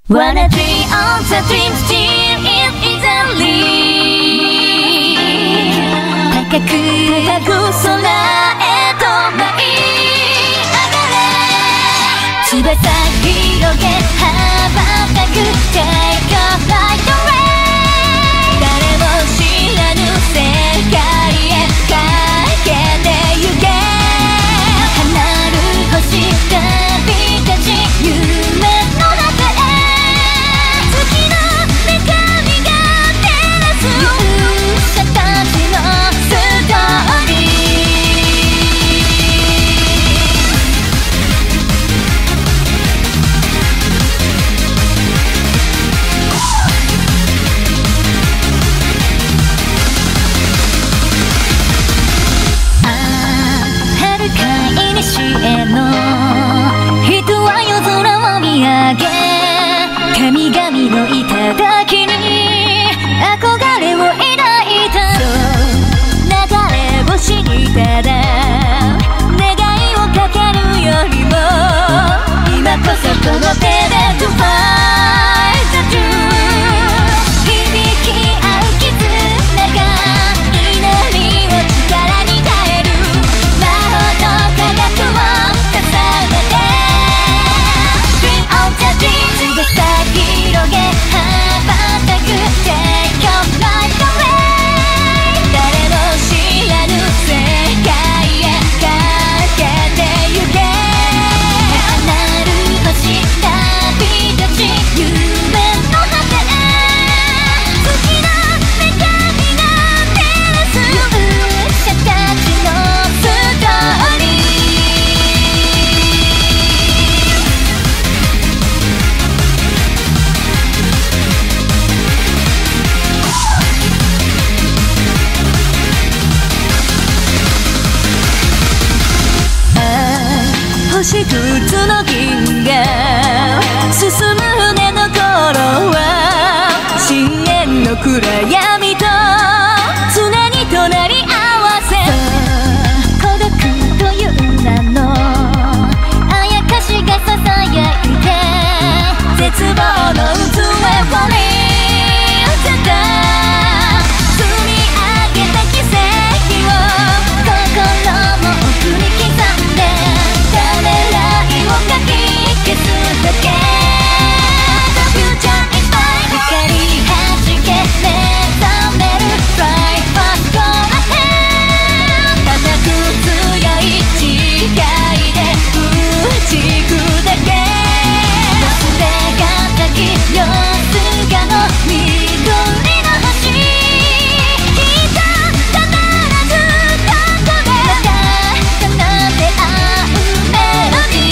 Wanna dream on the dream still it easily 高く高く空へと舞い上がれ翼広げ羽ばたく Take a flight away 誰も知らぬ世界へかけてゆけ離る星旅立ち夢の果てへ月の女神が照らす勇者たちのストーリ人は夜空を見上げ神々の頂に憧れを抱いた流れ星にただ願いをかけるよりも今こそこの手で To find the truth 響き合う絆が祈りを力に変える魔法と科学を重ねて Dream on the dream 翼広げ羽ばたく Take your flight away 誰も知らぬ世界へかけてゆけ離る星旅立ち夢の果てへ月の女神が照らす勇者たちのストーリー星屑の銀河進む船の頃は深淵の暗闇と常に隣り合わせ孤独という名のあやかしがささやいて絶望の渦へ降り寄せた積み上げた奇跡を心も奥に刻んでためらいをかき消すだけ The future is mine 光はじけ目覚める Fly fast go ahead 固く強い誓いで打ち砕け忘れがたきよすがの緑の星きっと必ずここでまた奏で合うメロディ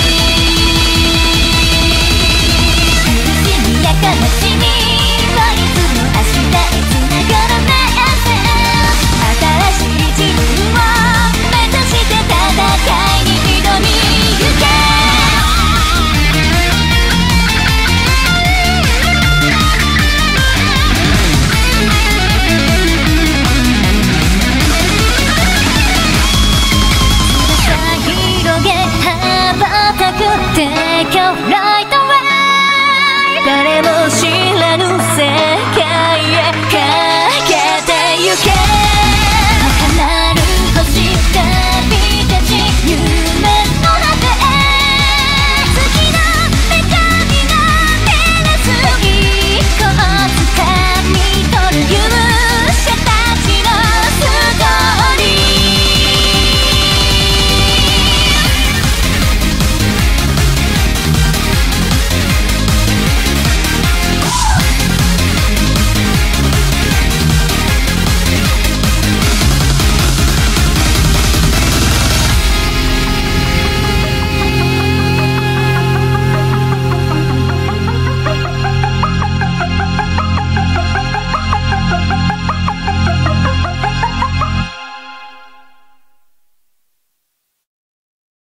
ー苦しみや悲しみはいつも明日へつながるメッセージ新しい自分を目指して戦いに挑みゆけ翼広げ羽ばたく Take a